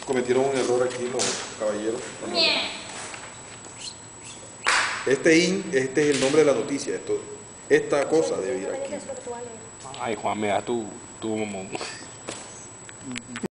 Cometieron un error aquí los caballeros. Este es el nombre de la noticia. Esta cosa debe ir aquí. Ay, Juan, me da tu mamón.